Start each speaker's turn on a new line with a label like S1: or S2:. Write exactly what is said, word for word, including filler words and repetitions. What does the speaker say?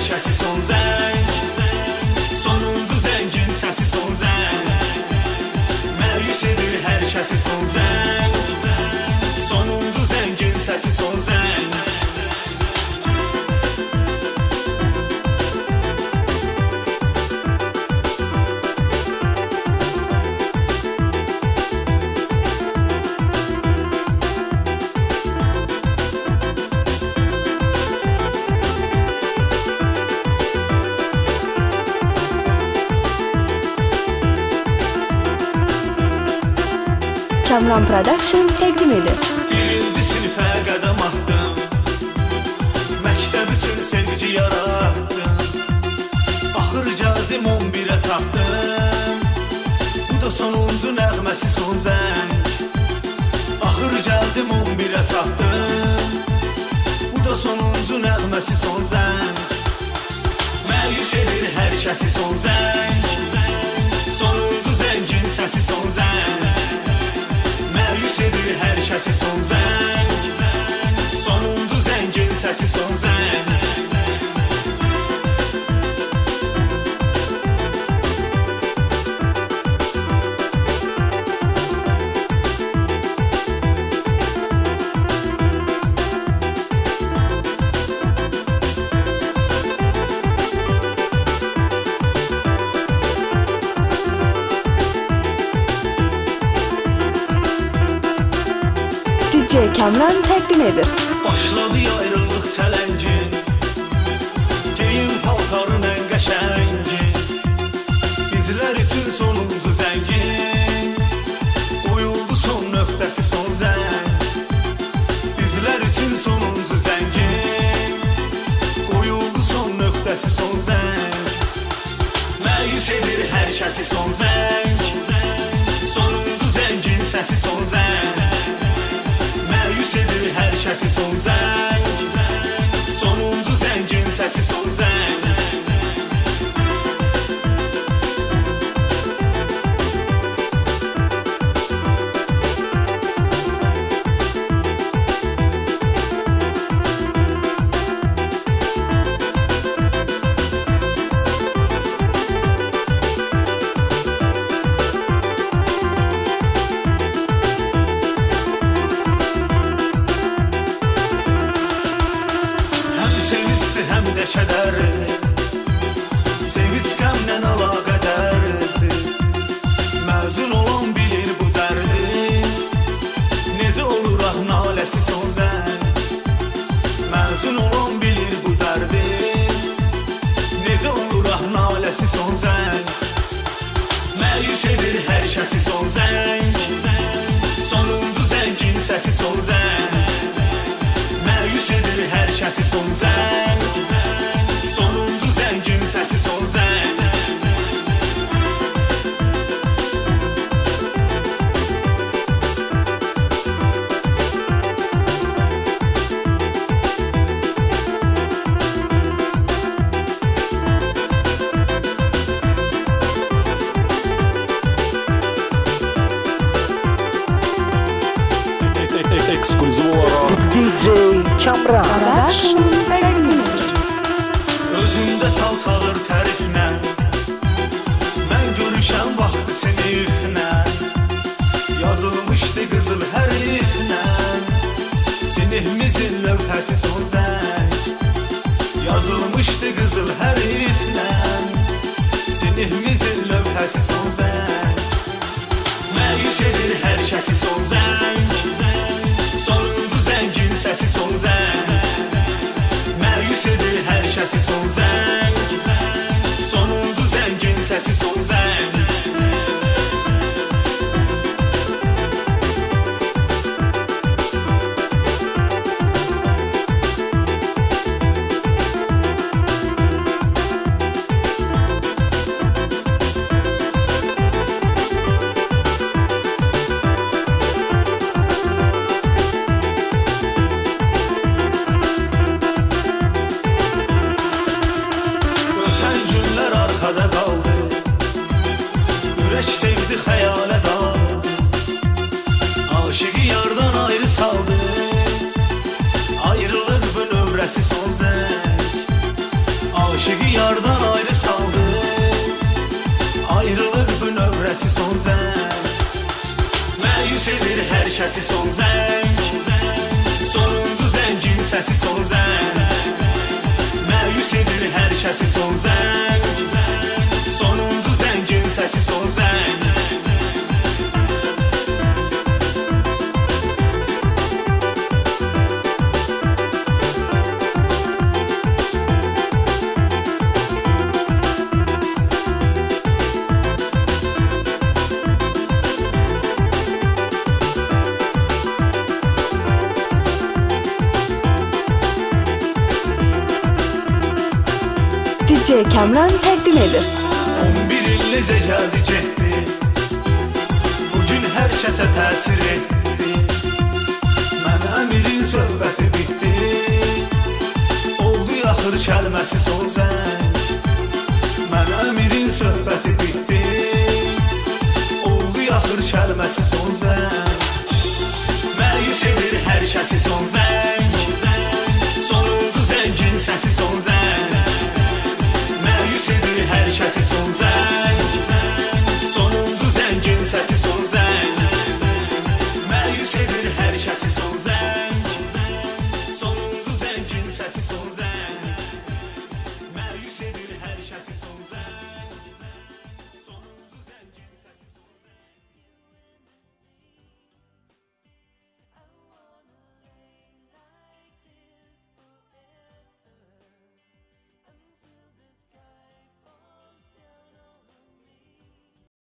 S1: şəsi son zəng, sonuncu zəngin səsi son zəng. Məyus edir hər kəsi son zəng, sonuncu zəngin səsi son zəng.
S2: Kamran Production təqdim edir.
S1: Birinci sinifə qədəm atdım, məktəb üçün sevgi yaratdım. Axır gəldim on birə çatdım, bu da sonuncu nəğməsi son zəng. Axır gəldim on birə çatdım, bu da sonuncu nəğməsi son zəng. Məyus edir hər kəsi son zəng, sonuncu zəngin səsi son zəng. Məyus edir hər kəsi son zəng, sonuncu zəngin səsi son zəng.
S2: D J Kamran təqdim edir.
S1: Başladı ayrılıq çələngin, geyim paltarın ən qəşəngin. Bizlər üçün sonuncu zəngin, qoyuldu son nöqtəsi son zəng. Bizlər üçün sonuncu zəngin, qoyuldu son nöqtəsi son zəng. Məyus edir hər kəsi son zəng, sonuncu zəngin səsi son zəng. Məyus edir hər kəsi son zəng, sonuncu zəngin səsi son zəng. Həm də kədərdir, sevinç qəmlə əlaqədərdir. Məzun olan bilir bu dərdi, necə olur ah naləsi son zəng. Məzun olan bilir bu dərdi, necə olur ah naləsi son zəng. Məyus edir hər kəsi son zəng, sonuncu zəngin səsi son zəng. Məyus edir hər kəsi son zəng, sonuncu zəngin səsi son zəng.
S3: D J Kamran
S2: Production təqdim edir.
S1: Özümdə çal çağır təriflə, mən görüşəm vaxtı siniflə. Yazılmışdı qızıl həriflə, sinifimizin lövhəsi son zəng. Yazılmışdı qızıl həriflə, sinifimizin lövhəsi son zəng. Məyus edir hər kəsi son zəng, sonuncu zəngin səsi son zəng. Məyus edir hər kəsi son zəng, sonuncu zəngin səsi son zəng. səsi son zəng, sonuncu zəngin səsi son zəng, məyus edir hər kəsi son zəng, sonuncu zəngin səsi son zəng.
S2: D J Kamran təqdim edir.
S1: on bir il necə gəldi getdi, bugün hər kəsə təsir etdi.